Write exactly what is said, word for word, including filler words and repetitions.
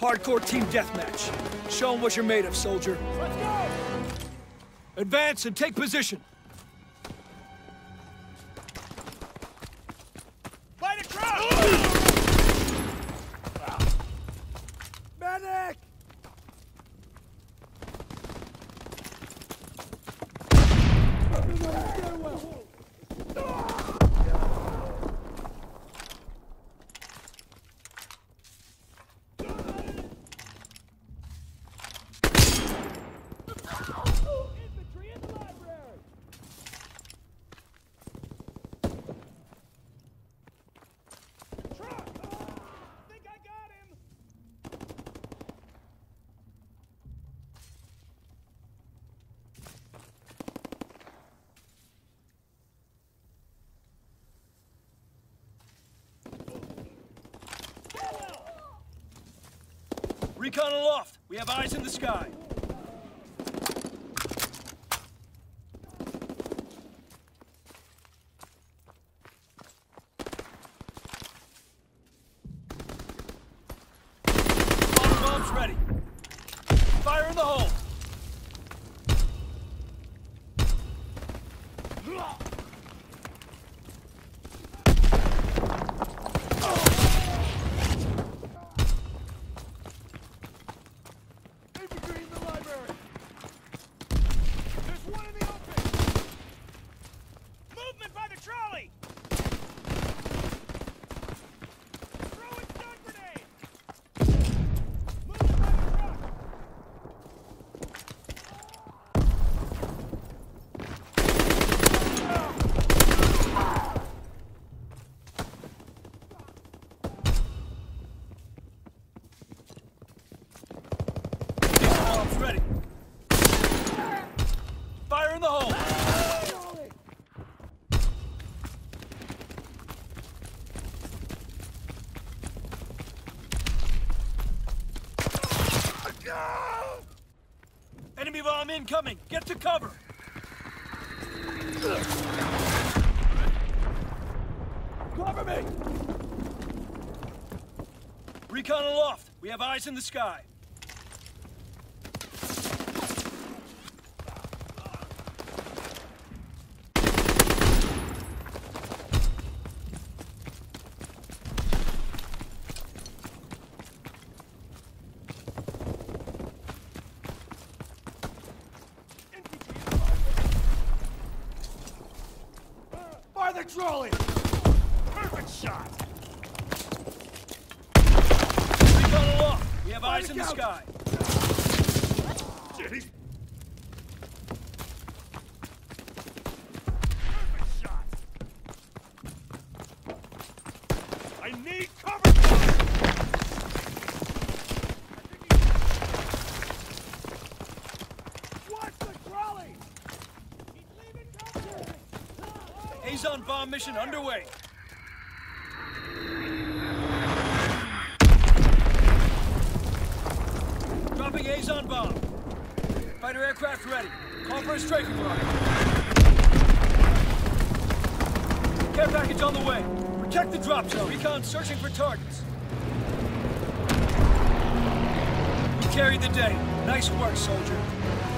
Hardcore team deathmatch. Show them what you're made of, soldier. Let's go! Advance and take position. By the truck! Medic! Infantry in the library! Truck! I think I got him! Recon aloft. We have eyes in the sky. Auto bombs ready. Fire in the hole. Infantry in the library! There's one in the open! Movement by the trolley! Throwing stun grenade! Movement by the truck! Bombs ready. Fire in the hole. Enemy bomb incoming. Get to cover. Cover me! Recon aloft. We have eyes in the sky. Fire the trolley! Perfect shot! Recon aloft. We have eyes the in the couch. sky. Shit, he's... Perfect shot! I need cover! Watch the trolley! He's leaving cover! Azon bomb mission underway. Dropping Azon bomb. Fighter aircraft ready. Call for a strafing line. Care package on the way. Protect the drop zone. Recon searching for targets. You carried the day. Nice work, soldier.